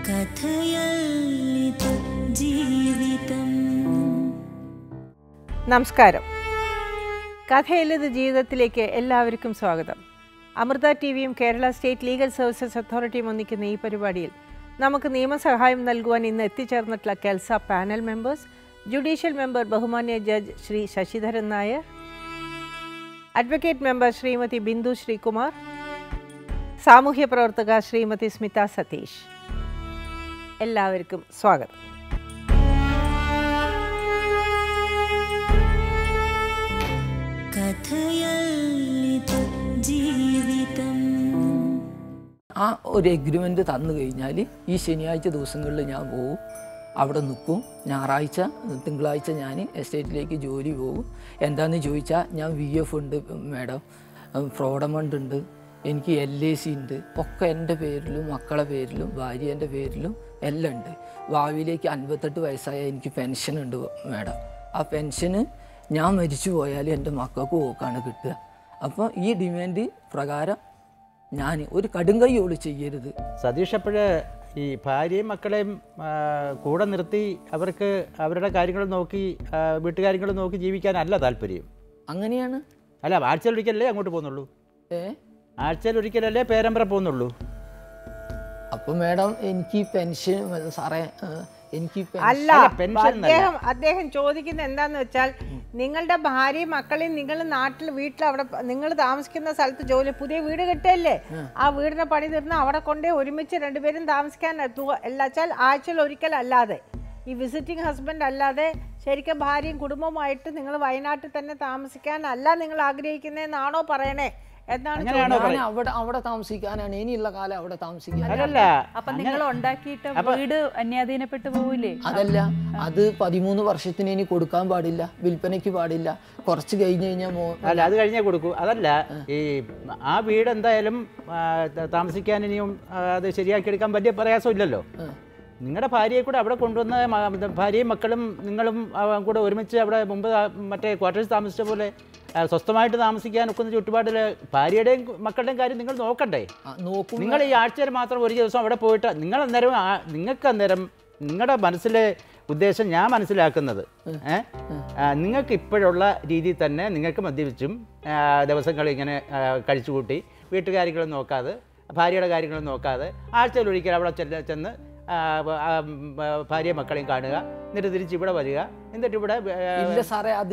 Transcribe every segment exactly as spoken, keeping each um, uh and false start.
Kathayalla Ithu Jeevitham. നമസ്കാരം. കഥയിലത് ജീവിതത്തിലേക്ക് എല്ലാവർക്കും സ്വാഗതം. അമൃത ടി വിയും കേരള സ്റ്റേറ്റ് ലീഗൽ സർവീസസ് അതോറിറ്റിയും ഒന്നിക്കുന്ന ഈ പരിപാടിയിൽ നമുക്ക് നിയമസഹായം നൽകുവാൻ ഇന്ന് എത്തിച്ചേർന്നിട്ടുള്ള KELSA panel members, judicial member ബഹുമാന്യ judge Shri Sasidharan Nair, advocate member Shrimati Bindu Sreekumar, സാമൂഹ്യ പ്രവർത്തക ശ്രീമതി സ്മിത സതീഷ്. എല്ലാവർക്കും സ്വാഗതം. ആ ഒരു എഗ്രിമെൻ്റ് തന്നു കഴിഞ്ഞാൽ ഈ ശനിയാഴ്ച ദിവസങ്ങളിൽ ഞാൻ പോകും, അവിടെ നിൽക്കും. ഞായറാഴ്ച തിങ്കളാഴ്ച ഞാൻ എസ്റ്റേറ്റിലേക്ക് ജോലി പോകും. എന്താണെന്ന് ചോദിച്ചാൽ ഞാൻ വി എഫ് ഉണ്ട് മാഡം, ഫ്രോഡമണ്ട് ഉണ്ട്, എനിക്ക് എൽ ഐ സി ഉണ്ട്, ഒക്കെ എൻ്റെ പേരിലും മക്കളെ പേരിലും ഭാര്യേൻ്റെ പേരിലും എല്ലാം ഉണ്ട്. ഭാവിയിലേക്ക് അൻപത്തെട്ട് വയസ്സായ എനിക്ക് പെൻഷൻ ഉണ്ട് മാഡം. ആ പെൻഷന് ഞാൻ മരിച്ചു പോയാൽ എൻ്റെ മക്കൾക്ക് പോക്കാണ് കിട്ടുക. അപ്പോൾ ഈ ഡിമാൻഡ് പ്രകാരം ഞാൻ ഒരു കടുങ്കൈയോട് ചെയ്യരുത്. സതീഷ് അപ്പോഴേ ഈ ഭാര്യയും മക്കളെയും കൂടെ നിർത്തി അവർക്ക് അവരുടെ കാര്യങ്ങൾ നോക്കി വീട്ടുകാര്യങ്ങൾ നോക്കി ജീവിക്കാനല്ല താല്പര്യം. അങ്ങനെയാണ്. അല്ല, ആഴ്ചയിൽ ഒരിക്കലല്ലേ അങ്ങോട്ട് പോകുന്നുള്ളൂ? ഏ ആഴ്ചയിൽ ഒരിക്കലല്ലേ പേരമ്പര പോകുന്നുള്ളൂ? അപ്പോൾ മാഡം എനിക്ക് പെൻഷൻ സാറേ എനിക്ക് അല്ല, അദ്ദേഹം അദ്ദേഹം ചോദിക്കുന്നത് എന്താന്ന് വെച്ചാൽ, നിങ്ങളുടെ ഭാര്യയും മക്കളെയും നിങ്ങൾ നാട്ടിൽ വീട്ടിൽ അവിടെ നിങ്ങൾ താമസിക്കുന്ന സ്ഥലത്ത് ജോലി പുതിയ വീട് കിട്ടുകയല്ലേ, ആ വീടിനെ പണി തീർന്ന് അവിടെ കൊണ്ടേ ഒരുമിച്ച് രണ്ടുപേരും താമസിക്കാൻ എത്തുക. എല്ലാച്ചാൽ ആഴ്ചയിൽ ഒരിക്കലല്ലാതെ ഈ വിസിറ്റിംഗ് ഹസ്ബൻഡ് അല്ലാതെ ശരിക്കും ഭാര്യയും കുടുംബവുമായിട്ട് നിങ്ങൾ വയനാട്ടിൽ തന്നെ താമസിക്കാനല്ല നിങ്ങൾ ആഗ്രഹിക്കുന്നതെന്നാണോ പറയണേ? എന്താണ് അവിടെ അവിടെ താമസിക്കാനാണ് ഇനിയുള്ള കാലം അവിടെ താമസിക്കാൻ. അപ്പൊ നിങ്ങൾ ഉണ്ടാക്കിയിട്ട് വീട് അന്യാധീനപ്പെട്ടു പോവില്ലേ? അതല്ല, അത് പതിമൂന്ന് വർഷത്തിന് ഇനി കൊടുക്കാൻ പാടില്ല, വിൽപ്പനയ്ക്ക് പാടില്ല. കുറച്ച് കഴിഞ്ഞ് കഴിഞ്ഞാൽ അല്ല, അത് കഴിഞ്ഞേ കൊടുക്കൂ. അതല്ല, ഈ ആ വീട് എന്തായാലും താമസിക്കാൻ ഇനിയും അത് ശരിയാക്കി എടുക്കാൻ വലിയ പ്രയാസമില്ലല്ലോ. നിങ്ങളുടെ ഭാര്യയെ കൂടെ അവിടെ കൊണ്ടുവന്ന ഭാര്യയും മക്കളും നിങ്ങളും കൂടെ ഒരുമിച്ച് അവിടെ മുമ്പ് മറ്റേ ക്വാർട്ടേഴ്സ് താമസിച്ച പോലെ സ്വസ്ഥമായിട്ട് താമസിക്കാൻ ഒക്കുന്ന ചുറ്റുപാടിൽ ഭാര്യയുടെയും മക്കളുടെയും കാര്യം നിങ്ങൾ നോക്കണ്ടേ? നിങ്ങൾ ഈ ആഴ്ചയിൽ മാത്രം ഒരു ദിവസം അവിടെ പോയിട്ട് നിങ്ങൾ അന്നേരം നിങ്ങൾക്ക് അന്നേരം നിങ്ങളുടെ മനസ്സിലെ ഉദ്ദേശം ഞാൻ മനസ്സിലാക്കുന്നത്, ഏഹ് നിങ്ങൾക്ക് ഇപ്പോഴുള്ള രീതിയിൽ തന്നെ നിങ്ങൾക്ക് മദ്യപിച്ചും ദിവസങ്ങൾ ഇങ്ങനെ കഴിച്ചുകൂട്ടി വീട്ടുകാര്യങ്ങളും നോക്കാതെ ഭാര്യയുടെ കാര്യങ്ങളും നോക്കാതെ ആഴ്ചയിൽ ഒരിക്കൽ അവിടെ ചെന്ന് ചെന്ന് ഭാര്യ മക്കളെയും കാണുക, എന്നിട്ട് തിരിച്ച് ഇവിടെ വരിക, എന്നിട്ട് ഇവിടെ സാറേ അത്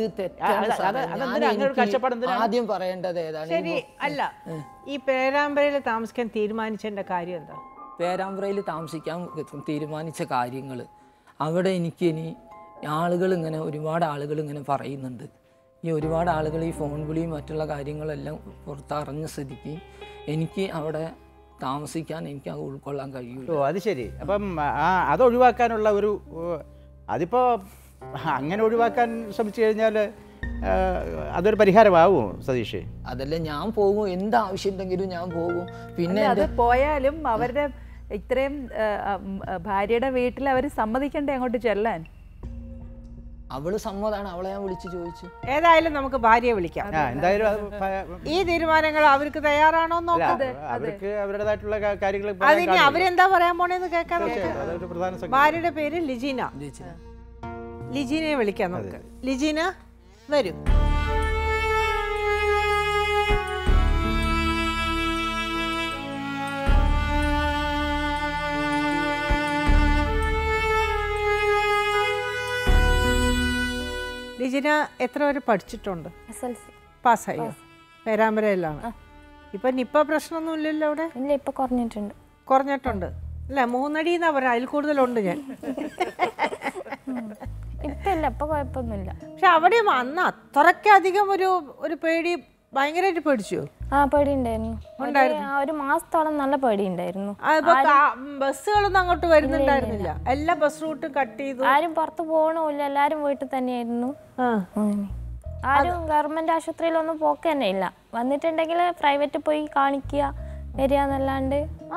ആദ്യം പറയേണ്ടത് ഏതാണ്? ശരി, അല്ല ഈ പേരാമ്പ്രയിൽ താമസിക്കാൻ തീരുമാനിച്ചതിന്റെ കാര്യം എന്താ? പേരാമ്പ്രയിൽ താമസിക്കാൻ തീരുമാനിച്ച കാര്യങ്ങൾ അവിടെ എനിക്ക് ഇനി ആളുകൾ ഇങ്ങനെ ഒരുപാട് ആളുകൾ ഇങ്ങനെ പറയുന്നുണ്ട്. ഈ ഒരുപാട് ആളുകൾ ഈ ഫോൺ വിളിയും മറ്റുള്ള കാര്യങ്ങളെല്ലാം പുറത്തറിഞ്ഞ സ്ഥിതിക്ക് എനിക്ക് അവിടെ താമസിക്കാൻ എനിക്ക് അത് ഉൾക്കൊള്ളാൻ കഴിയും. ഓ, അത് ശരി. അപ്പം ആ അത് ഒഴിവാക്കാനുള്ള ഒരു അതിപ്പോൾ അങ്ങനെ ഒഴിവാക്കാൻ ശ്രമിച്ചു കഴിഞ്ഞാൽ അതൊരു പരിഹാരമാവുമോ സതീഷ്? അതല്ല, ഞാൻ പോകും, എന്താവശ്യം ഉണ്ടെങ്കിലും ഞാൻ പോകും. പിന്നെ അത് പോയാലും അവരുടെ ഇത്രയും ഭാര്യയുടെ വീട്ടിൽ അവർ സമ്മതിക്കണ്ടേ അങ്ങോട്ട് ചെല്ലാൻ? അവള് സമ്മതാണ്, അവളെ ഞാൻ വിളിച്ചു ചോദിച്ചു. ഏതായാലും നമുക്ക് ഭാര്യയെ വിളിക്കാം. എന്തായാലും ഈ തീരുമാനങ്ങൾ അവർക്ക് തയ്യാറാണോ നോക്കാതെ അവർക്ക് അവരുടേതായിട്ടുള്ള കാര്യങ്ങൾ അതിന് അവരെന്താ പറയാൻ പോണേന്ന് കേൾക്കാൻ. ഭാര്യയുടെ പേര് ലിജീന. ലിജീനയെ വിളിക്കാം നമുക്ക്. ലിജീന വരൂ. ലിജിന എത്ര വരെ പഠിച്ചിട്ടുണ്ട്? പാസ്സായോ? പേരാമ്പ്രയിലാണ്. ഇപ്പൊ നിപ്പ പ്രശ്നമൊന്നും ഇല്ലല്ലോ അവിടെ? ഇല്ല, ഇപ്പൊ കുറഞ്ഞിട്ടുണ്ട്. കുറഞ്ഞിട്ടുണ്ട് അല്ല, മൂന്നടി എന്നാ പറയാ, അതിൽ കൂടുതലുണ്ട് ഞാൻ. ഇപ്പൊ ഇല്ല, ഇപ്പൊ കുഴപ്പമൊന്നുമില്ല. പക്ഷെ അവിടെ അന്ന് അത്രയ്ക്കധികം ഒരു ഒരു പേടി ഭയങ്കരമായിട്ട് പേടിച്ചു. ആ, പേടി ഉണ്ടായിരുന്നു. ഒരു മാസത്തോളം നല്ല പേടി ഉണ്ടായിരുന്നു. ബസ്സുകളൊന്നും അങ്ങോട്ട് വരുന്നുണ്ടായിരുന്നില്ല, എല്ലാ ബസ് റൂട്ടും കട്ട് ചെയ്തു. ആരും പുറത്ത് പോകണമില്ല, എല്ലാരും വീട്ടിൽ തന്നെയായിരുന്നു. ആരും ഗവൺമെന്റ് ആശുപത്രിയിലൊന്നും പോക്ക് തന്നെ ഇല്ല. വന്നിട്ടുണ്ടെങ്കിൽ പ്രൈവറ്റ് പോയി കാണിക്കുക വരിക എന്നല്ലാണ്ട്.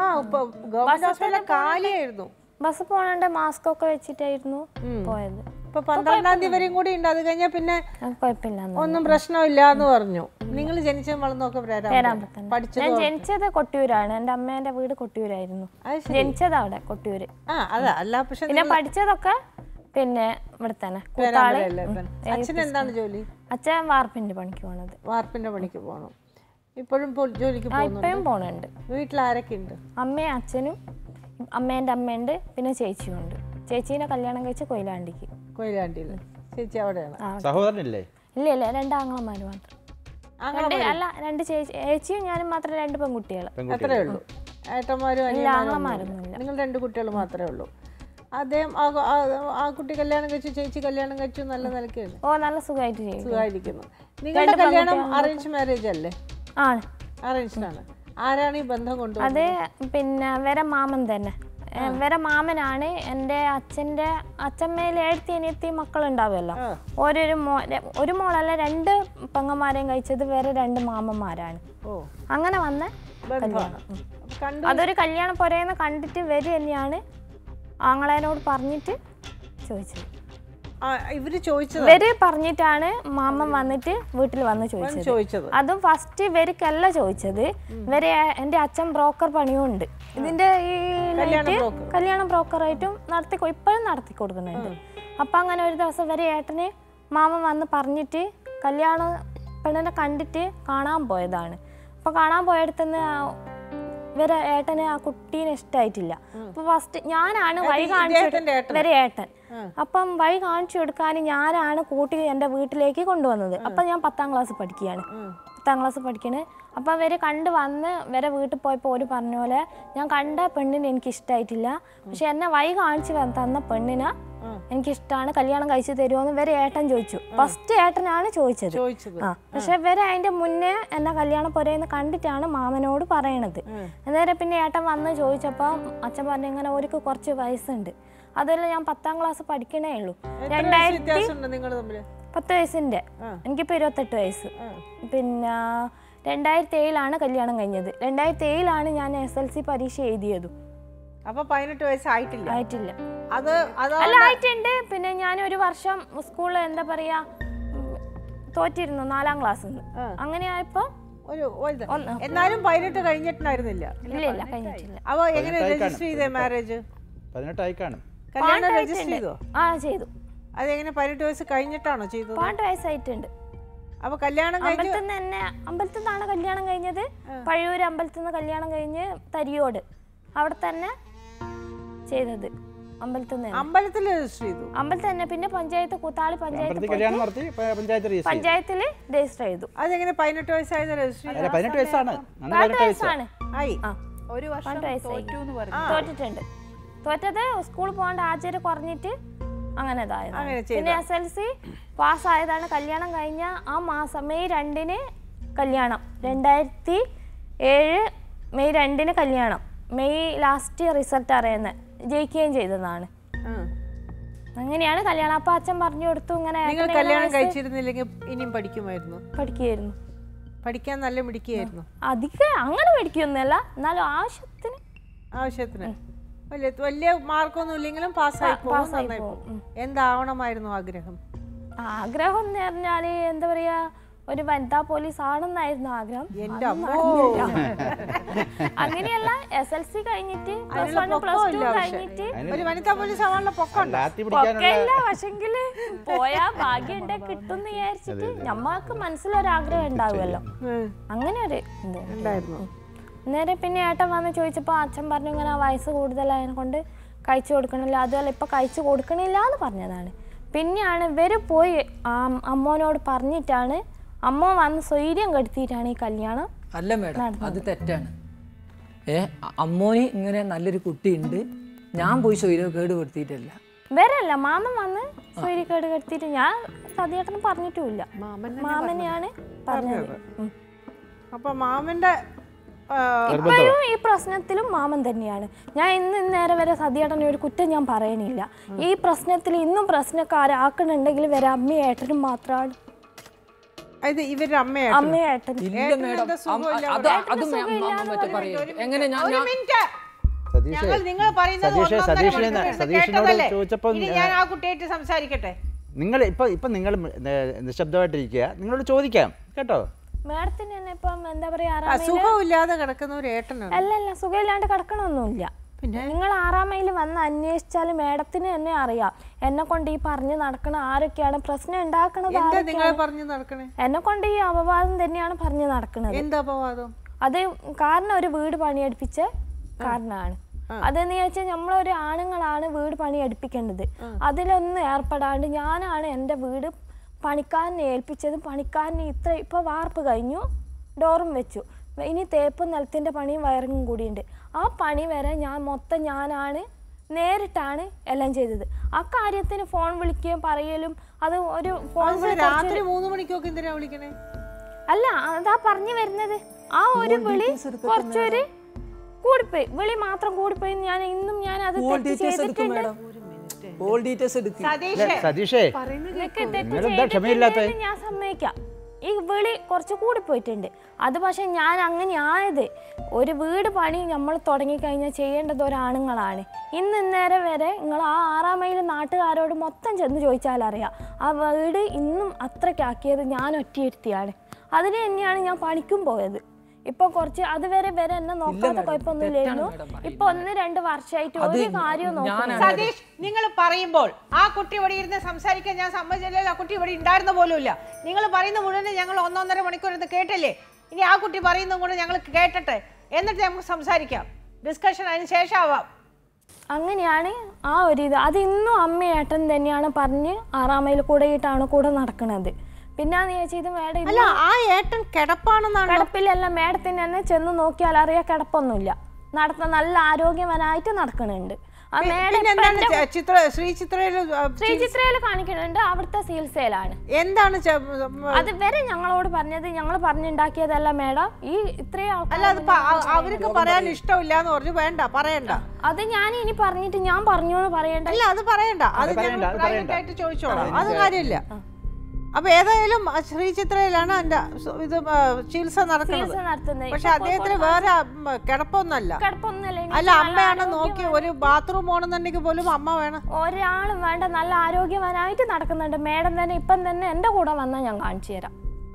ബസ് പോകണണ്ട് മാസ്ക് ഒക്കെ വെച്ചിട്ടായിരുന്നു പോയത്. പന്ത്രണ്ടാം തീയതി വരെയും കൂടി ഉണ്ട്. അത് കഴിഞ്ഞാൽ പിന്നെ കുഴപ്പമില്ല, ഒന്നും പ്രശ്നമില്ല എന്ന് പറഞ്ഞു. നിങ്ങൾ ജനിച്ചതും വളർന്നൊക്കെ പേരാമ്പ്ര തന്നെ. ഞാൻ ജനിച്ചത് കൊട്ടിയൂരാണ്. എൻ്റെ അമ്മേന്റെ വീട് കൊട്ടിയൂരായിരുന്നു. ജനിച്ചത് അവിടെ കൊട്ടിയൂര്. ആ അതാ അല്ല പക്ഷെ പിന്നെ പഠിച്ചതൊക്കെ പിന്നെ ഇവിടെ തന്നെ കൂത്താളി. അച്ഛൻ എന്താണ് ജോലി? അച്ഛൻ വാർപ്പിന്റെ പണിക്ക് പോണത്. വാർപ്പിന്റെ പണിക്ക് പോകണം. ഇപ്പോഴും ജോലിക്ക് ഇപ്പഴും പോണുണ്ട്. വീട്ടിൽ ആരൊക്കെ ഉണ്ട്? അമ്മയും അച്ഛനും അമ്മേന്റെ അമ്മയുണ്ട്, പിന്നെ ചേച്ചിയും ഉണ്ട്. ചേച്ചീനെ കല്യാണം കഴിച്ച് കൊയിലാണ്ടിക്ക്. കൊയിലാണ്ടിയിൽ ചേച്ചി അവിടെയാണ്. സഹോദരനില്ലേ? ഇല്ല ഇല്ല, രണ്ട് ആങ്ങളമാര് മാത്രം. അല്ല, രണ്ട് ചേച്ചി ചേച്ചിയും ഞാനും മാത്രം, രണ്ട് പെൺകുട്ടികൾ. അത്രേ ഉള്ളൂ. ഏട്ടന്മാരും ആങ്ങളമാരൊന്നും ഇല്ല. നിങ്ങൾ രണ്ട് കുട്ടികൾ മാത്രമേ ഉള്ളൂ. അദ്ദേഹം ആ കുട്ടി കല്യാണം കഴിച്ചു, ചേച്ചി കല്യാണം കഴിച്ചു, നല്ല നിലയ്ക്കാണ്. ഓ, നല്ല സുഖമായിട്ട് സുഖമായിരിക്കുന്നു. നിങ്ങളുടെ കല്യാണം അറേഞ്ച് മാരേജ് അല്ലേ? ആണ്, അറേഞ്ച്ഡ് ആണ്. ആരാണ് ഈ ബന്ധം കൊണ്ടുവന്നത്? അത് പിന്നെ വേറെ മാമൻ തന്നെ. വേറെ മാമനാണ്. എൻ്റെ അച്ഛൻ്റെ അച്ഛമ്മയിൽ ഏഴത്തി അനിയത്തി മക്കളുണ്ടാവുമല്ലോ. ഓരോരു മോ ഒരു മോളല്ല, രണ്ട് പെങ്ങന്മാരെയും കഴിച്ചത് വേറെ രണ്ട് മാമന്മാരാണ്. അങ്ങനെ വന്ന കല്യാണം. അതൊരു കല്യാണം പോരേന്ന് കണ്ടിട്ട് വരി തന്നെയാണ് ആങ്ങളേനോട് പറഞ്ഞിട്ട് ചോദിച്ചത്. ഇവര് ചോദിച്ചത് ഇവര് പറഞ്ഞിട്ടാണ് മാമൻ വന്നിട്ട് വീട്ടിൽ വന്ന് ചോദിച്ചത്. അതും ഫസ്റ്റ് ഇവർക്കല്ല ചോദിച്ചത്. ഇവരെ എൻ്റെ അച്ഛൻ ബ്രോക്കർ പണിയുണ്ട്. ഇതിന്റെ ഈ കല്യാണ ബ്രോക്കറായിട്ടും നടത്തി ഇപ്പോഴും നടത്തി കൊടുക്കുന്നുണ്ട്. അപ്പൊ അങ്ങനെ ഒരു ദിവസം ഇവരെ ഏട്ടന് മാമൻ വന്ന് പറഞ്ഞിട്ട് കല്യാണ പെണ്ണിനെ കണ്ടിട്ട് കാണാൻ പോയതാണ്. അപ്പൊ കാണാൻ പോയടുത്തുനിന്ന് ഇവരെ ഏട്ടന് ആ കുട്ടീനെ ഇഷ്ടമായിട്ടില്ല. അപ്പൊ ഫസ്റ്റ് ഞാനാണ് വഴി കാണിച്ചു ഇവരെ ഏട്ടൻ. അപ്പം വഴി കാണിച്ചു കൊടുക്കാൻ ഞാനാണ് കൂട്ടി എൻ്റെ വീട്ടിലേക്ക് കൊണ്ടുവന്നത്. അപ്പം ഞാൻ പത്താം ക്ലാസ് പഠിക്കുകയാണ് പത്താം ക്ലാസ് പഠിക്കണേ. അപ്പം ഇവര് കണ്ട് വന്ന് ഇവരെ വീട്ടിൽ പോയപ്പോൾ ഒരു പറഞ്ഞ പോലെ ഞാൻ കണ്ട പെണ്ണിനെ എനിക്ക് ഇഷ്ടമായിട്ടില്ല, പക്ഷെ എന്നെ വഴി കാണിച്ചു തന്ന പെണ്ണിനെ എനിക്കിഷ്ടമാണ്, കല്യാണം കഴിച്ചു തരുമോന്ന് ഇവരെ ഏട്ടൻ ചോദിച്ചു. ഫസ്റ്റ് ഏട്ടനാണ് ചോദിച്ചത്. ആ പക്ഷെ ഇവരെ അതിന്റെ മുന്നേ എന്നെ കല്യാണം പോരേന്ന് കണ്ടിട്ടാണ് മാമനോട് പറയണത്. അന്നേരം പിന്നെ ഏട്ടൻ വന്ന് ചോദിച്ചപ്പോൾ അച്ഛൻ പറഞ്ഞു ഇങ്ങനെ ഓർക്ക് കുറച്ച് വയസ്സുണ്ട്, അതുപോലെ ഞാൻ പത്താം ക്ലാസ് പഠിക്കണേ ഉള്ളൂ. രണ്ടായിരത്തി പത്ത് വയസ്സിന്റെ എനിക്കിപ്പോ ഇരുപത്തെട്ട് വയസ്സ്. പിന്നെ രണ്ടായിരത്തി ഏഴിലാണ് കല്യാണം കഴിഞ്ഞത്. രണ്ടായിരത്തി ഏഴിലാണ് ഞാൻ എസ് എൽ സി പരീക്ഷ എഴുതിയതും. അപ്പൊ പതിനെട്ട് വയസ്സായിട്ടില്ല. ആയിട്ടില്ല. അത് അല്ല ആയിട്ടുണ്ട്. പിന്നെ ഞാൻ ഒരു വർഷം സ്കൂളിൽ എന്താ പറയാ തോറ്റിരുന്നു നാലാം ക്ലാസ്സിൽ നിന്ന്. അങ്ങനെ ആയപ്പോ എന്നാലും പതിനെട്ട് കഴിഞ്ഞിട്ടുണ്ടായിരുന്നില്ല. ഇല്ല ഇല്ല കഴിഞ്ഞിട്ടില്ല. അപ്പൊ എങ്ങനെ രജിസ്റ്റർ ചെയ്തേ മാരേജ്? പതിനെട്ടായി കാണും. കല്യാണം രജിസ്റ്റർ ചെയ്തോ? ആ ചെയ്തു. അതെങ്ങനെ പതിനെട്ട് വയസ്സ് കഴിഞ്ഞിട്ടാണോ ചെയ്തത്? പതിനെട്ട് വയസ്സായിട്ടുണ്ട്. അപ്പൊ കല്യാണം അമ്പലത്തിൽ നിന്ന് തന്നെ അമ്പലത്തിൽ നിന്നാണ് കല്യാണം കഴിഞ്ഞത്. പഴയൂർ അമ്പലത്തിൽ നിന്ന് കല്യാണം കഴിഞ്ഞ് തരിയോട് അവിടെ തന്നെ ചെയ്തത്. അമ്പലത്തിൽ നിന്ന് അമ്പലത്തിൽ രജിസ്റ്റർ ചെയ്തു. അമ്പലത്തിൽ തന്നെ. പിന്നെ പഞ്ചായത്ത് കൂത്താളി പഞ്ചായത്ത് പഞ്ചായത്തിൽ രജിസ്റ്റർ ചെയ്തു. അതെങ്ങനെ പതിനെട്ട് വയസ്സായത് രജിസ്റ്റർ ചെയ്തു? പതിനെട്ട് വയസ്സാണ്. പതിനെട്ട് വയസ്സാണ്. ഒരു വർഷം തോറ്റിട്ടുണ്ട്. തോറ്റത് സ്കൂളിൽ പോകാണ്ട് ആചാര്യ കുറഞ്ഞിട്ട് അങ്ങനെ ഇതായത്. പിന്നെ എസ് എൽ സി പാസ്സായതാണ്. കല്യാണം കഴിഞ്ഞ ആ മാസം മെയ് രണ്ടിന് കല്യാണം. രണ്ടായിരത്തി ഏഴ് മെയ് രണ്ടിന് കല്യാണം. മെയ് ലാസ്റ്റ് റിസൾട്ട് അറിയുന്നത് ജയിക്കുകയും ചെയ്തതാണ്. അങ്ങനെയാണ് കല്യാണം. അപ്പൊ അച്ഛൻ പറഞ്ഞു കൊടുത്തു ഇങ്ങനെ കല്യാണം കഴിച്ചിരുന്നില്ലെങ്കിൽ ഇനിയും പഠിക്കുമായിരുന്നു. പഠിക്കുകയായിരുന്നു. പഠിക്കാൻ നല്ല മിടിക്കുകയായിരുന്നു. അധികം അങ്ങനെ പഠിക്കൊന്നുമല്ല, എന്നാലും ആവശ്യത്തിന് ആവശ്യത്തിന് വലിയ വലിയ മാർക്കൊന്നും ഇല്ലെങ്കിലും പാസ്സായി പോകും. എന്താവണമായിരുന്നു ആഗ്രഹം? ആഗ്രഹം എന്ന് പറഞ്ഞാല് എന്താ പറയാ, ഒരു വനിതാ പോലീസ് ആണെന്നായിരുന്നു ആഗ്രഹം. അങ്ങനെയല്ല, എസ് എൽ സി കഴിഞ്ഞിട്ട് പ്ലസ് വൺ പ്ലസ് ടു കഴിഞ്ഞിട്ട് വനിതാ പോലീസ് ആവാനുള്ള പൊക്കമില്ല. പക്ഷെങ്കില് പോയാ ഭാഗ്യം ഉണ്ടെ കിട്ടും വിചാരിച്ചിട്ട് നമ്മൾക്ക് മനസ്സിലൊരാഗ്രഹം ഉണ്ടാവുമല്ലോ, അങ്ങനെ ഒരു ഉണ്ടായിരുന്നു. നേരെ പിന്നെ ഏട്ടൻ വന്ന് ചോദിച്ചപ്പോൾ അച്ഛൻ പറഞ്ഞു ഇങ്ങനെ വയസ്സ് കൂടുതലായതിനെ കൊണ്ട് കഴിച്ചു കൊടുക്കണില്ല, അതുപോലെ ഇപ്പം കഴിച്ചു കൊടുക്കണില്ല എന്ന് പറഞ്ഞതാണ്. പിന്നെയാണ് ഇവർ പോയി അമ്മോനോട് പറഞ്ഞിട്ടാണ് അമ്മ വന്ന് സ്വൈര്യം കെടുത്തിയിട്ടാണ് ഈ കല്യാണം. അല്ല മേഡം, അത് തെറ്റാണ്. ഏ അമ്മോന് ഇങ്ങനെ നല്ലൊരു കുട്ടിയുണ്ട്, ഞാൻ പോയി സ്വൈര്യം കേട് കെടുത്തിയിട്ടല്ല. വരല്ല, മാമൻ വന്ന് സ്വൈര്യം കേട് കെടുത്തിയിട്ട് ഞാൻ സതിയേട്ടന് പറഞ്ഞിട്ടുമില്ല, മാമനെയാണ് പറഞ്ഞത്. അപ്പൊ മാമന്റെ ഇപ്പോഴും ഈ പ്രശ്നത്തിലും മാമൻ തന്നെയാണ്. ഞാൻ ഇന്ന് നേരെ വരെ സതിയേട്ടനെ ഒരു കുറ്റം ഞാൻ പറയണില്ല. ഈ പ്രശ്നത്തിൽ ഇന്നും പ്രശ്നക്കാരാക്കുന്നുണ്ടെങ്കിൽ വരെ അമ്മയും ഏട്ടനും മാത്രമാണ്. ഇവരുടെ അമ്മയും ഏട്ടനും ഞാൻ ആ കുട്ടിയായിട്ട് സംസാരിക്കട്ടെ. നിങ്ങൾ ഇപ്പൊ ഇപ്പൊ നിങ്ങൾ നിശബ്ദമായിട്ടിരിക്കുക, നിങ്ങളോട് ചോദിക്കാം കേട്ടോ. മേഡത്തിന് തന്നെ ഇപ്പം എന്താ പറയാ സുഖമില്ലാതെ കിടക്കുന്ന ഒരു ഏട്ടനാണ്. അല്ല അല്ല സുഖമില്ലാണ്ട് കിടക്കണമൊന്നുമില്ല. പിന്നെ നിങ്ങൾ ആറാം മൈൽ വന്ന് അന്വേഷിച്ചാൽ മേഡത്തിന് തന്നെ അറിയാം എന്നെ കൊണ്ട് ഈ പറഞ്ഞു നടക്കണ ആരൊക്കെയാണ് പ്രശ്നം ഉണ്ടാക്കണത്. എന്നെ കൊണ്ട് ഈ അപവാദം തന്നെയാണ് പറഞ്ഞു നടക്കുന്നത്. എന്താ അപവാദം? അത് കാരണം ഒരു വീട് പണിയെടുപ്പിച്ച കാരണമാണ്. അതെന്ന് ചോദിച്ചാൽ നമ്മളൊരു ആണുങ്ങളാണ് വീട് പണി എടുപ്പിക്കേണ്ടത്. അതിലൊന്നും ഏർപ്പെടാണ്ട് ഞാനാണ് എൻ്റെ വീട് പണിക്കാരനെ ഏൽപ്പിച്ചത്. പണിക്കാരന് ഇത്ര ഇപ്പോൾ വാർപ്പ് കഴിഞ്ഞു, ഡോറും വെച്ചു, ഇനി തേപ്പും നിലത്തിൻ്റെ പണിയും വയറിങ്ങും കൂടിയുണ്ട്. ആ പണി വരെ ഞാൻ മൊത്തം ഞാനാണ് നേരിട്ടാണ് എല്ലാം ചെയ്തത്. ആ കാര്യത്തിന് ഫോൺ വിളിക്കുകയും പറയലും അത് ഒരു ഫോൺ രാത്രി മൂന്ന് മണിക്കൊക്കെ എന്തിനാ വിളിക്കണേ? അല്ല അതാ പറഞ്ഞു വരുന്നത്. ആ ഒരു വിളി കുറച്ചൊരു കൂടിപ്പോയി, വിളി മാത്രം കൂടിപ്പോയി. ഞാൻ ഇന്നും ഞാൻ അത് ചെയ്തിട്ടുണ്ട്. ഞാൻ സമ്മതിക്കാം, ഈ വിളി കുറച്ച് കൂടിപ്പോയിട്ടുണ്ട്. അത് പക്ഷെ ഞാൻ അങ്ങനെ ആയത് ഒരു വീട് പണി നമ്മൾ തുടങ്ങിക്കഴിഞ്ഞാൽ ചെയ്യേണ്ടത് ഒരാണുങ്ങളാണ്. ഇന്ന് ഇന്നേരം വരെ നിങ്ങൾ ആ ആറാം മൈൽ നാട്ടുകാരോട് മൊത്തം ചെന്ന് ചോദിച്ചാലറിയാം ആ വീട് ഇന്നും അത്രയ്ക്കാക്കിയത് ഞാൻ ഒറ്റയിരുത്തിയാണ്. അതിന് തന്നെയാണ് ഞാൻ പണിക്കും പോയത്. ഇപ്പൊ കുറച്ച് അതുവരെ വരെ എന്നെ നോക്കാത്ത കുഴപ്പമൊന്നുമില്ലായിരുന്നു. ഇപ്പൊ ഒന്ന് രണ്ട് വർഷമായിട്ട് ഒരു കാര്യം നോക്കുന്നു. സതീഷ്, നിങ്ങൾ പറയുമ്പോൾ ആ കുട്ടി ഇവിടെ ഇരുന്ന് സംസാരിക്കാൻ ഞാൻ സമ്മതിച്ചില്ലല്ലോ. ആ കുട്ടി ഇവിടെ ഉണ്ടായിരുന്ന പോലും ഇല്ല. നിങ്ങൾ പറയുന്ന മുഴുവൻ ഞങ്ങൾ ഒന്നൊന്നര മണിക്കൂർ ഇത് കേട്ടില്ലേ? ഇനി ആ കുട്ടി പറയുന്നതും കൂടെ ഞങ്ങൾ കേട്ടിട്ട് എന്നിട്ട് നമുക്ക് സംസാരിക്കാം. ഡിസ്കഷൻ അതിന് ശേഷം ആവാം. അങ്ങനെയാണ് ആ ഒരു ഇത്. അത് ഇന്നും അമ്മയേട്ടൻ തന്നെയാണ് പറഞ്ഞ് ആറാം മൈൽ കൂടെയിട്ടാണ് കൂടെ നടക്കുന്നത്. പിന്നെ ഇത് മേഡം അല്ല, ആ ഏട്ടൻ കിടപ്പാണെന്നാണ്. കിടപ്പിലല്ല, മേഡത്തിന് തന്നെ ചെന്ന് നോക്കിയാൽ അറിയാം കിടപ്പൊന്നുമില്ല. നടത്തുന്ന നല്ല ആരോഗ്യവനായിട്ട് നടക്കുന്നുണ്ട്. ആ മേഡം ശ്രീചിത്രയില് കാണിക്കുന്നുണ്ട്, അവിടുത്തെ ചികിത്സയിലാണ്. എന്താണ് അത് വരെ ഞങ്ങളോട് പറഞ്ഞത് ഞങ്ങൾ പറഞ്ഞുണ്ടാക്കിയതല്ല മേഡം. ഈ ഇത്രയും അവർക്ക് പറയാൻ ഇഷ്ടമില്ലാന്ന് പറഞ്ഞു. വേണ്ട, പറയണ്ട. അത് ഞാൻ ഇനി പറഞ്ഞിട്ട് ഞാൻ പറഞ്ഞു പറയണ്ട. അല്ല, അത് പറയണ്ട. അത് പ്രൈവറ്റായിട്ട് ചോദിച്ചോളാം, അത് കാര്യമില്ല. അപ്പൊ ഏതായാലും ശ്രീചിത്രയിലാണ് എന്റെ ഇത് ചികിത്സ നടക്കുന്നത്. പക്ഷെ അദ്ദേഹത്തിന് വേറെ കിടപ്പൊന്നല്ല. അല്ല, അമ്മയാണ് നോക്കി ഒരു ബാത്റൂം പോകണമെന്നുണ്ടെങ്കിൽ പോലും അമ്മ വേണം. ഒരാളും വേണ്ട, നല്ല ആരോഗ്യവാനായിട്ട് നടക്കുന്നുണ്ട്. മേഡം തന്നെ ഇപ്പം തന്നെ എന്റെ കൂടെ വന്നാൽ ഞാൻ കാണിച്ചു തരാം.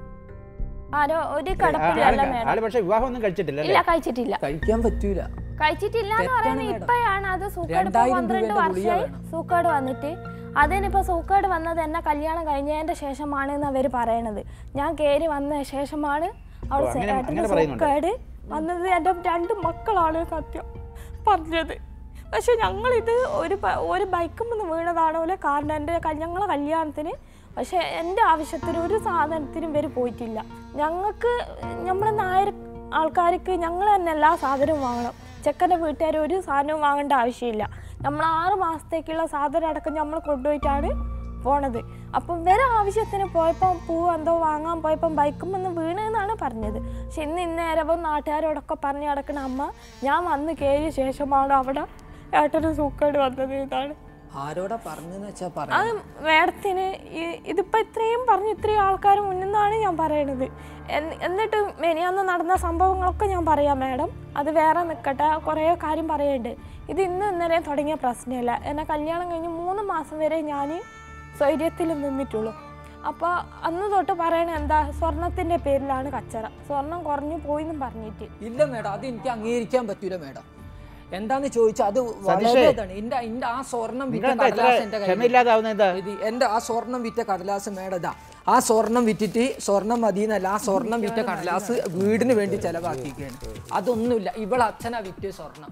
ആരോ ഒരു കിടപ്പിലല്ല മേഡം. ഇല്ല, കഴിച്ചിട്ടില്ല. കഴിക്കാൻ പറ്റൂല. കഴിച്ചിട്ടില്ല എന്ന് പറയുന്നത് ഇപ്പഴാണ്. അത് സൂക്കേട് പന്ത്രണ്ട് വർഷമായി സൂക്കേട് വന്നിട്ട്. അതിനിപ്പോൾ സൂക്കേട് വന്നത് എന്നെ കല്യാണം കഴിഞ്ഞതിൻ്റെ ശേഷമാണ് എന്ന് അവർ പറയണത്. ഞാൻ കയറി വന്ന ശേഷമാണ് അവൾ സൂക്കേട് വന്നത്. എൻ്റെ രണ്ട് മക്കളാണ് സത്യം പറഞ്ഞത്. പക്ഷെ ഞങ്ങളിത് ഒരു ഒരു ബൈക്കും ഒന്ന് വീണതാണോലെ കാരണം എൻ്റെ ഞങ്ങളെ കല്യാണത്തിന്. പക്ഷെ എൻ്റെ ആവശ്യത്തിന് ഒരു സാധനത്തിനും ഇവർ പോയിട്ടില്ല. ഞങ്ങൾക്ക് നമ്മുടെ നായർ ആൾക്കാർക്ക് ഞങ്ങൾ തന്നെ എല്ലാ സാധനവും വാങ്ങണം. ചെക്കൻ്റെ വീട്ടുകാർ ഒരു സാധനവും വാങ്ങേണ്ട ആവശ്യമില്ല. നമ്മൾ ആറ് മാസത്തേക്കുള്ള സാധനം അടക്കം നമ്മൾ കൊണ്ടുപോയിട്ടാണ് പോണത്. അപ്പം വേറെ ആവശ്യത്തിന് പോയപ്പം പൂ എന്തോ വാങ്ങാൻ പോയപ്പം ബൈക്കും വന്ന് വീണെന്നാണ് പറഞ്ഞത്. പക്ഷെ ഇന്ന് ഇന്നേരവും നാട്ടുകാരോടൊക്കെ പറഞ്ഞു നടക്കുന്ന അമ്മ ഞാൻ വന്ന് കയറിയ ശേഷമാണ് അവിടെ ഏട്ടന് സൂക്കേട് വന്നത്. ഇതാണ് ആരോടാ പറഞ്ഞെന്ന് വെച്ചാൽ അത് മേഡത്തിന് ഇതിപ്പോൾ ഇത്രയും പറഞ്ഞു ഇത്രയും ആൾക്കാർ മുന്നിന്നാണ് ഞാൻ പറയണത്. എന്നിട്ട് മെനിയാന്ന് നടന്ന സംഭവങ്ങളൊക്കെ ഞാൻ പറയാം മേഡം. അത് വേറെ നിൽക്കട്ടെ, കുറേ കാര്യം പറയുന്നുണ്ട്. ഇത് ഇന്ന് ഇന്നലെ തുടങ്ങിയ പ്രശ്നമല്ല. എന്നെ കല്യാണം കഴിഞ്ഞ് മൂന്ന് മാസം വരെ ഞാൻ സ്വൈര്യത്തിൽ നിന്നിട്ടുള്ളൂ. അപ്പോൾ അന്ന് തൊട്ട് പറയണ എന്താ സ്വർണത്തിൻ്റെ പേരിലാണ് കച്ചറ. സ്വർണം കുറഞ്ഞു പോയിന്നും പറഞ്ഞിട്ട്. ഇല്ല മേഡം, അത് എനിക്ക് അംഗീകരിക്കാൻ പറ്റൂല മേഡം. എന്താന്ന് ചോദിച്ചാൽ അത് വളരെ എന്റെ എന്റെ ആ സ്വർണം വിറ്റ കടലാസ് എന്റെ കയ്യിൽ എന്റെ ആ സ്വർണം വിറ്റ കടലാസ് മേഡം ഇതാ. ആ സ്വർണം വിറ്റിട്ട് സ്വർണം മതിയെന്നല്ല, ആ സ്വർണം വിറ്റ കടലാസ് വീടിന് വേണ്ടി ചെലവാക്കിയിരിക്കുകയാണ്. അതൊന്നുമില്ല, ഇവളെ അച്ഛനാ വിറ്റ് സ്വർണം.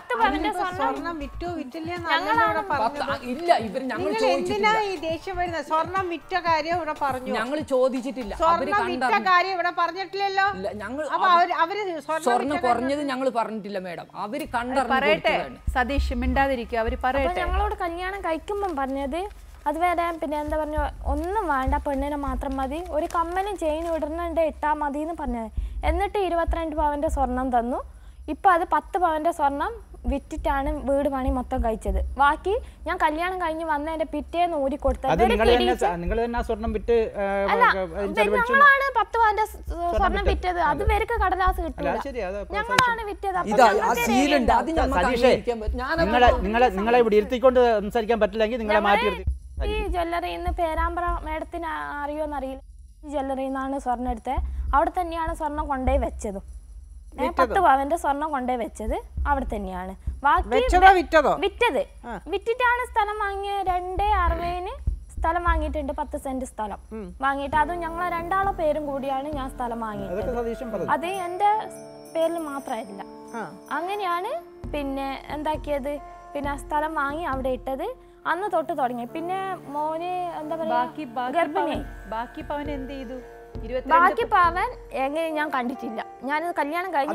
ഇല്ല, ഇവർ ഞങ്ങൾ ഞങ്ങൾ ചോദിച്ചിട്ടില്ല. സ്വർണം കുറഞ്ഞത് ഞങ്ങൾ പറഞ്ഞിട്ടില്ല മേഡം. അവര് കണ്ട പറയട്ടെ സതീഷ്, മിണ്ടാതിരിക്കുക, അവര് പറയട്ടെ. ഞങ്ങളോട് കല്യാണം കഴിക്കുമ്പം പറഞ്ഞത് അത് വരെ പിന്നെ എന്താ പറഞ്ഞ ഒന്നും വേണ്ട, പെണ്ണിനെ മാത്രം മതി, ഒരു കമ്മലും ചെയിനും ഇടുന്നുണ്ട് ഇട്ടാൽ മതി എന്ന് പറഞ്ഞത്. എന്നിട്ട് ഇരുപത്തിരണ്ട് പവന്റെ സ്വർണം തന്നു. ഇപ്പം അത് പത്ത് പവന്റെ സ്വർണം വിറ്റിട്ടാണ് വീട് പണി മൊത്തം കഴിച്ചത്. ബാക്കി ഞാൻ കല്യാണം കഴിഞ്ഞ് വന്നതിന്റെ പിറ്റേന്ന് ഊരി കൊടുത്തത്. ഞങ്ങളാണ് പത്ത് പവന്റെ സ്വർണം വിറ്റത്. അത് പേർക്ക് കടലാസ് കിട്ടില്ല, ഞങ്ങളാണ് വിറ്റത്. നിങ്ങളെ ഇവിടെ ഇരുത്തിക്കൊണ്ട് സംസാരിക്കാൻ പറ്റില്ലെങ്കിൽ നിങ്ങളെ മാറ്റി. ഈ ജ്വല്ലറി ഇന്ന് പേരാമ്പ്ര മേഡത്തിന് അറിയോന്നറിയില്ല. ജ്വല്ലറിയിൽ നിന്നാണ് സ്വർണ്ണം എടുത്തത്. അവിടെ തന്നെയാണ് സ്വർണ്ണം കൊണ്ടുപോയി വെച്ചതും. പത്ത് പവന്റെ സ്വർണം കൊണ്ടുപോയി വെച്ചത് അവിടെ തന്നെയാണ്. ബാക്കി വിറ്റത് വിറ്റിട്ടാണ് സ്ഥലം വാങ്ങിയ. രണ്ടേ അറുപതിന് സ്ഥലം വാങ്ങിയിട്ടുണ്ട്. പത്ത് സെന്റ് സ്ഥലം വാങ്ങിയിട്ട് അതും ഞങ്ങളെ രണ്ടാളെ പേരും കൂടിയാണ് ഞാൻ സ്ഥലം വാങ്ങിയിട്ടുണ്ട്. അത് എൻ്റെ പേരിൽ മാത്രമായില്ല. അങ്ങനെയാണ് പിന്നെ എന്താക്കിയത്. പിന്നെ സ്ഥലം വാങ്ങി അവിടെ ഇട്ടത് അന്ന് തൊട്ട് തുടങ്ങി. പിന്നെ മോന് എന്താ പറയാ ഗർഭിണി. ബാക്കി പവൻ എന്ത് ചെയ്തു? ബാക്കി പവൻ എങ്ങനെ ഞാൻ കണ്ടിട്ടില്ല. ഞാൻ കല്യാണം കഴിഞ്ഞ്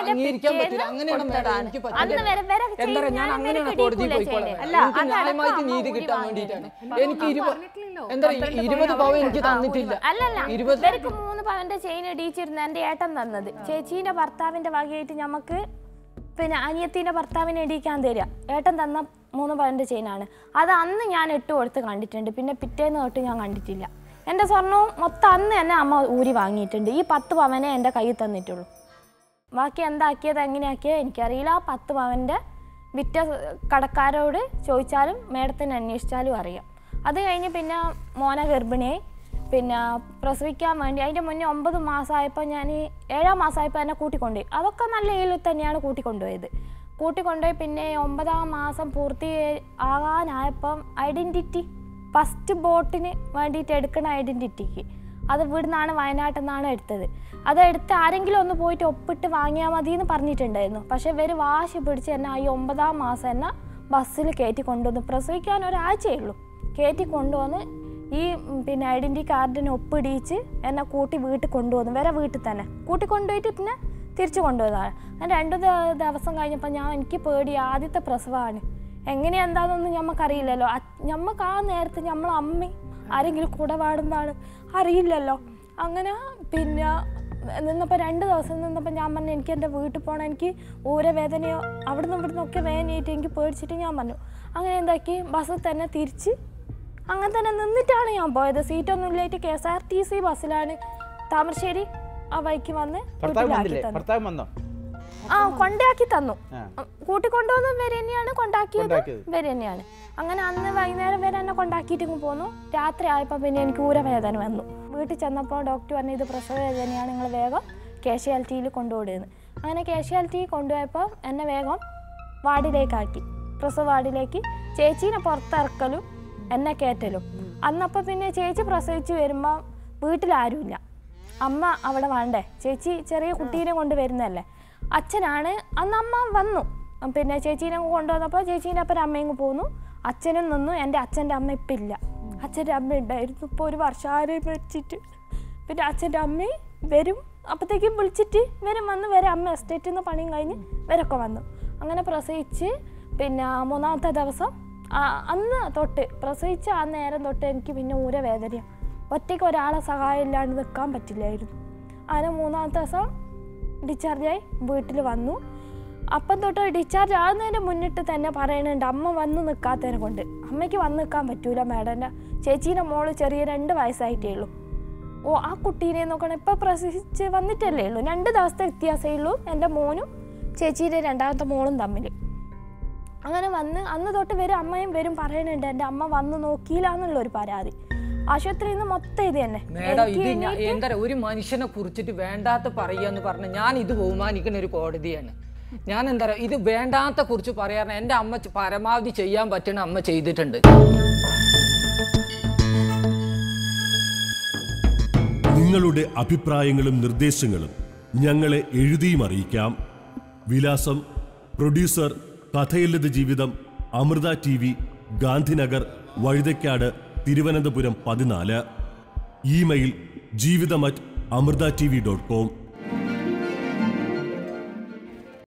ഇവർക്ക് മൂന്ന് പവന്റെ ചെയിൻ ഇടിച്ചിരുന്ന എന്റെ ഏട്ടൻ തന്നത്. ചേച്ചീന്റെ ഭർത്താവിന്റെ വകയായിട്ട് ഞമ്മക്ക് പിന്നെ അനിയത്തിന്റെ ഭർത്താവിനെ ഇടിക്കാൻ തരിക. ഏട്ടൻ തന്ന മൂന്ന് പവന്റെ ചെയിനാണ് അത്. അന്ന് ഞാൻ എട്ട് കൊടുത്ത് കണ്ടിട്ടുണ്ട്. പിന്നെ പിറ്റേന്ന് തൊട്ട് ഞാൻ കണ്ടിട്ടില്ല. എൻ്റെ സ്വർണവും മൊത്തം അന്ന് തന്നെ അമ്മ ഊരി വാങ്ങിയിട്ടുണ്ട്. ഈ പത്ത് പവനെ എൻ്റെ കയ്യിൽ തന്നിട്ടുള്ളൂ. ബാക്കി എന്താക്കിയത് എങ്ങനെയാക്കിയത് എനിക്കറിയില്ല. ആ പത്ത് പവൻ്റെ വിറ്റ കടക്കാരോട് ചോദിച്ചാലും മേഡത്തിന് അന്വേഷിച്ചാലും അറിയാം. അത് കഴിഞ്ഞ് പിന്നെ മോന ഗർഭിണിയായി. പിന്നെ പ്രസവിക്കാൻ വേണ്ടി അതിൻ്റെ മുന്നേ ഒമ്പത് മാസമായപ്പോൾ ഞാൻ ഏഴാം മാസമായപ്പോൾ എന്നെ കൂട്ടിക്കൊണ്ടുപോയി. അതൊക്കെ നല്ല ഏഴിൽ തന്നെയാണ് കൂട്ടിക്കൊണ്ടുപോയത്. കൂട്ടിക്കൊണ്ടുപോയി പിന്നെ ഒമ്പതാം മാസം പൂർത്തി ആകാനായപ്പം ഐഡൻറ്റിറ്റി ഫസ്റ്റ് ബോട്ടിന് വേണ്ടിയിട്ട് എടുക്കുന്ന ഐഡൻറ്റിറ്റിക്ക് അത് ഇവിടുന്നാണ് വയനാട്ടിൽ നിന്നാണ് എടുത്തത്. അതെടുത്ത് ആരെങ്കിലും ഒന്ന് പോയിട്ട് ഒപ്പിട്ട് വാങ്ങിയാൽ മതി എന്ന് പറഞ്ഞിട്ടുണ്ടായിരുന്നു. പക്ഷേ ഇവർ വാശി പിടിച്ച് എന്നെ ഈ ഒമ്പതാം മാസം എന്നെ ബസ്സിൽ കയറ്റി കൊണ്ടുവന്ന് പ്രസവിക്കാൻ ഒരാഴ്ചയേ ഉള്ളൂ കയറ്റി കൊണ്ടുവന്ന് ഈ പിന്നെ ഐഡൻറ്റിറ്റി കാർഡിന് ഒപ്പിടിച്ച് എന്നെ കൂട്ടി വീട്ടിൽ കൊണ്ടുവന്നു. വരെ വീട്ടിൽ തന്നെ കൂട്ടി കൊണ്ടുപോയിട്ട് പിന്നെ തിരിച്ചു കൊണ്ടുപോയതാണ്. ഞാൻ രണ്ടു ദിവസം കഴിഞ്ഞപ്പോൾ ഞാൻ എനിക്ക് പേടി. ആദ്യത്തെ പ്രസവമാണ്. എങ്ങനെ എന്താണെന്നൊന്നും ഞമ്മക്കറിയില്ലല്ലോ. ഞമ്മക്ക് ആ നേരത്തെ നമ്മളെ അമ്മ ആരെങ്കിലും കൂടെ പാടുന്നതാണ് അറിയില്ലല്ലോ. അങ്ങനെ പിന്നെ നിന്നപ്പോൾ രണ്ട് ദിവസം നിന്നപ്പോൾ ഞാൻ പറഞ്ഞു എനിക്ക് എൻ്റെ വീട്ടിൽ പോകണം. എനിക്ക് ഊരവേദനയോ അവിടെ നിന്ന് ഇവിടെ നിന്നൊക്കെ വേദനയായിട്ട് എനിക്ക് പേടിച്ചിട്ട് ഞാൻ പറഞ്ഞു. അങ്ങനെ എന്താക്കി ബസ്സിൽ തന്നെ തിരിച്ച് അങ്ങനെ തന്നെ നിന്നിട്ടാണ് ഞാൻ പോയത്. സീറ്റൊന്നും ഇല്ലായിട്ട് K S R T C ബസ്സിലാണ് താമരശ്ശേരി ആ വഴിക്ക് വന്ന് ആ കൊണ്ടാക്കി തന്നു. കൂട്ടിക്കൊണ്ടുവന്ന് വരെ തന്നെയാണ് കൊണ്ടാക്കിയത് വരെ തന്നെയാണ്. അങ്ങനെ അന്ന് വൈകുന്നേരം വരെ എന്നെ കൊണ്ടാക്കിയിട്ട് പോന്നു. രാത്രി ആയപ്പോൾ പിന്നെ എനിക്ക് ഊരവേദന വന്നു. വീട്ടിൽ ചെന്നപ്പോൾ ഡോക്ടർ പറഞ്ഞു ഇത് പ്രസവ വേദനയാണ്, നിങ്ങൾ വേഗം കാഷ്വാലിറ്റിയിൽ കൊണ്ടുപോടുന്നത്. അങ്ങനെ കാഷ്വാലിറ്റി കൊണ്ടുപോയപ്പോൾ എന്നെ വേഗം വാർഡിലേക്കാക്കി. പ്രസവ വാർഡിലേക്ക് ചേച്ചീനെ പുറത്തിറക്കലും എന്നെ കയറ്റലും. അന്നപ്പോൾ പിന്നെ ചേച്ചി പ്രസവിച്ച് വരുമ്പോൾ വീട്ടിലാരുമില്ല. അമ്മ അവിടെ വേണ്ടേ, ചേച്ചി ചെറിയ കുട്ടീനെ കൊണ്ട് വരുന്നതല്ലേ. അച്ഛനാണ് അന്ന്. അമ്മ വന്നു പിന്നെ ചേച്ചീനെ കൊണ്ടുവന്നപ്പോൾ ചേച്ചീൻ്റെ അപ്പൻ അമ്മയും പോന്നു. അച്ഛനും നിന്നു. എൻ്റെ അച്ഛൻ്റെ അമ്മ ഇപ്പം ഇല്ല. അച്ഛൻ്റെ അമ്മ ഉണ്ടായിരുന്നു. ഇപ്പോൾ ഒരു വർഷാരെ വെച്ചിട്ട് പിന്നെ അച്ഛൻ്റെ അമ്മയും വരും. അപ്പോഴത്തേക്കും വിളിച്ചിട്ട് വരും വന്ന് വരെ അമ്മ എസ്റ്റേറ്റിൽ നിന്ന് പണിയും കഴിഞ്ഞ് വരൊക്കെ വന്നു. അങ്ങനെ പ്രസവിച്ച് പിന്നെ മൂന്നാമത്തെ ദിവസം അന്ന് തൊട്ട് പ്രസവിച്ച് ആ നേരം തൊട്ട് എനിക്ക് പിന്നെ ഊരവേദനയാണ്. ഒറ്റയ്ക്ക് ഒരാളെ സഹായം ഇല്ലാണ്ട് നിൽക്കാൻ പറ്റില്ലായിരുന്നു. അങ്ങനെ മൂന്നാമത്തെ ദിവസം ഡിസ്ചാർജായി വീട്ടിൽ വന്നു. അപ്പം തൊട്ട് ഡിസ്ചാർജ് ആകുന്നതിന് മുന്നിട്ട് തന്നെ പറയുന്നുണ്ട് അമ്മ വന്ന് നിൽക്കാത്തതിനെ കൊണ്ട്. അമ്മയ്ക്ക് വന്ന് നിൽക്കാൻ പറ്റൂല മേഡൻ്റെ ചേച്ചീൻ്റെ മോള് ചെറിയ രണ്ട് വയസ്സായിട്ടേ ഉള്ളൂ. ഓ ആ കുട്ടീനെ നോക്കണം ഇപ്പം പ്രസവിച്ച് വന്നിട്ടല്ലേ ഉള്ളൂ. രണ്ട് ദിവസത്തെ വ്യത്യാസമേ ഉള്ളൂ എൻ്റെ മോനും ചേച്ചീൻ്റെ രണ്ടാമത്തെ മോളും തമ്മിൽ. അങ്ങനെ വന്ന് അന്ന് തൊട്ട് വരും അമ്മയും വരും പറയുന്നുണ്ട് എൻ്റെ അമ്മ വന്ന് നോക്കിയില്ല എന്നുള്ളൊരു പരാതി. ആശുപത്രിയിൽ നിന്ന് മൊത്തം ഇത് തന്നെ. മേഡം ഇത് എന്താ ഒരു മനുഷ്യനെ കുറിച്ചിട്ട് വേണ്ടാത്ത പറയാന്ന് പറഞ്ഞ ഞാൻ ഇത് ബഹുമാനിക്കുന്ന ഒരു കോടതിയാണ്. ഞാൻ എന്താ പറയുക ഇത് വേണ്ടാത്ത കുറിച്ച് പറയാൻ എൻ്റെ അമ്മ പരമാവധി ചെയ്യാൻ പറ്റുന്ന അമ്മ ചെയ്തിട്ടുണ്ട്. നിങ്ങളുടെ അഭിപ്രായങ്ങളും നിർദ്ദേശങ്ങളും ഞങ്ങളെ എഴുതിയും അറിയിക്കാം. വിലാസം പ്രൊഡ്യൂസർ കഥയല്ലത് ജീവിതം, അമൃത ടി വി, ഗാന്ധിനഗർ, വഴുതക്കാട്, തിരുവനന്തപുരം പതിനാല്. ഇമെയിൽ ജീവിതം at Amrita T V dot com.